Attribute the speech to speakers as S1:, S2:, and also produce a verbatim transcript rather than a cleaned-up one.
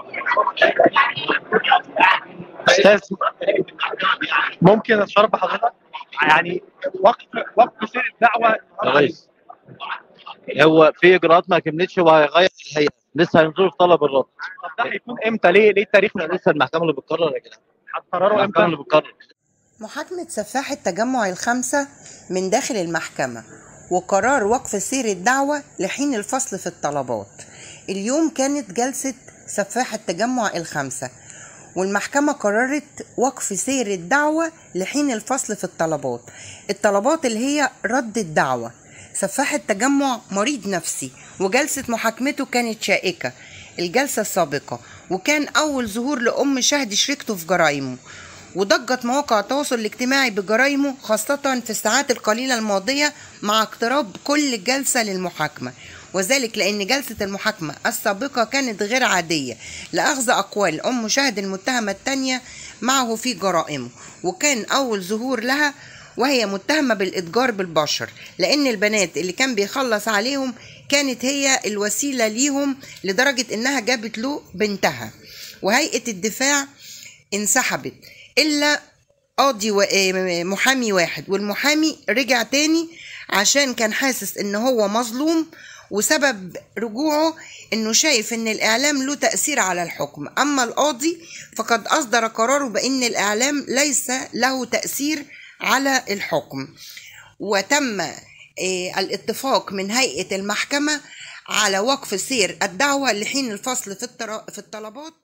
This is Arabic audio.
S1: استاذ، ممكن اتشرف بحضرتك؟ يعني وقف وقف سير الدعوه
S2: يا ريس، هو في اجراءات ما كملتش وهيغير الهيئه، لسه هينظروا في طلب الرد.
S1: طب ده هيكون امتى؟ ليه ليه التاريخ
S2: لسه المحكمه اللي بتقرر يا جدعان.
S1: هتقرروا
S2: المحكمه
S1: امتى؟
S2: اللي بتقرر.
S3: محاكمة سفاح التجمع الخمسة من داخل المحكمة، وقرار وقف سير الدعوة لحين الفصل في الطلبات. اليوم كانت جلسة سفاح التجمع الخمسة، والمحكمة قررت وقف سير الدعوة لحين الفصل في الطلبات. الطلبات اللي هي رد الدعوة. سفاح التجمع مريض نفسي، وجلسة محاكمته كانت شائكة الجلسة السابقة، وكان أول ظهور لأم شهد شريكته في جرائمه، وضجت مواقع التواصل الاجتماعي بجرائمه خاصة في الساعات القليلة الماضية مع اقتراب كل جلسة للمحاكمة، وذلك لأن جلسة المحاكمة السابقة كانت غير عادية لأخذ أقوال أم شهد المتهمة الثانية معه في جرائمه، وكان أول ظهور لها وهي متهمة بالإتجار بالبشر، لأن البنات اللي كان بيخلص عليهم كانت هي الوسيلة ليهم، لدرجة إنها جابت له بنتها. وهيئة الدفاع انسحبت إلا قاضي محامي واحد، والمحامي رجع تاني عشان كان حاسس إن هو مظلوم، وسبب رجوعه إنه شايف إن الإعلام له تأثير على الحكم. أما القاضي فقد أصدر قراره بأن الإعلام ليس له تأثير على الحكم. وتم الاتفاق من هيئة المحكمة على وقف سير الدعوة لحين الفصل في الطلبات.